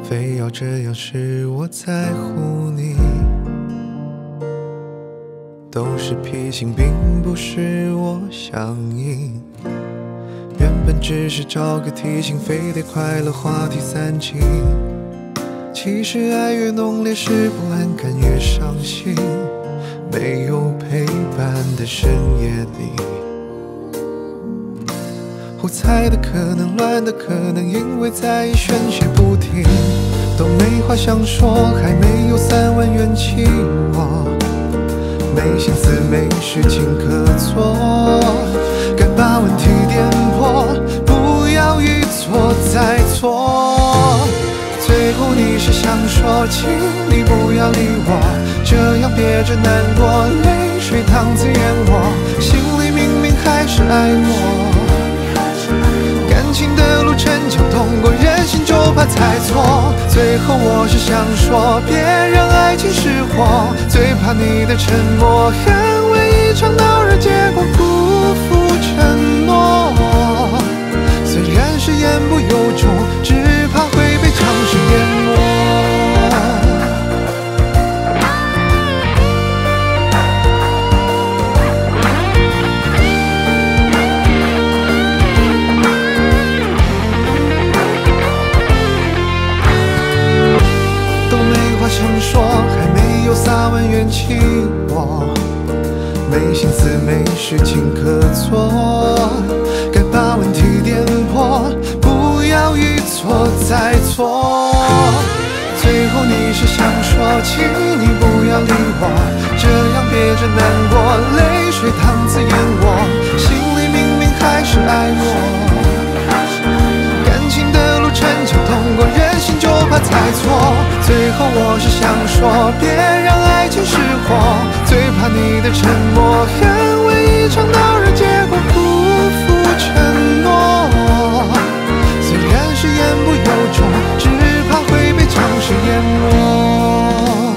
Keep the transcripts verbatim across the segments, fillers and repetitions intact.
非要这样使我在乎你。都是脾性，并不是我想应。原本只是找个提醒，非得快乐话题散尽。其实爱越浓烈，是不安感越伤心。没有陪伴的深夜里，胡猜的可能，乱的可能，因为在意宣泄不停。都没话想说，还没有三万元气，我没心思没事情可做。该把问题点破，不要一错再错。最后你是想说，请你不要理我，这样憋着难过，泪水淌自眼窝，心里明明还是爱我。感情的路逞强，通过人心就怕猜错。最后我是想说，别让爱情失火，最怕你的沉默，捍卫一场闹热结果，辜负承诺。虽然是言不由衷，只怕会被掌声淹没。都没话想说，还没有撒完元气，我没心思没事情可做。该把问题点破，不要一错再错。最后你是想说，请你不要理我，这样憋着难过，泪水淌自眼窝，心里明明还是爱我。感情的路逞强，通过人心就怕猜错。最后我是想说，别让爱情失火，最怕你的沉默，捍卫一场闹热结果，辜负承诺。虽然是言不由衷，只怕会被掌声淹没。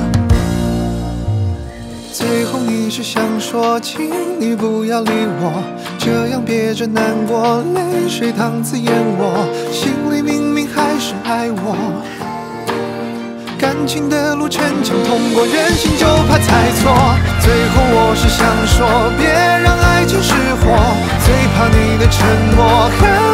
最后你是想说，请你不要理我，这样憋着难过，泪水淌自眼窝，心里明明还是爱我。感情的路逞强，通过人心就怕猜错。最后我是想说，别让爱情失火，最怕你的沉默。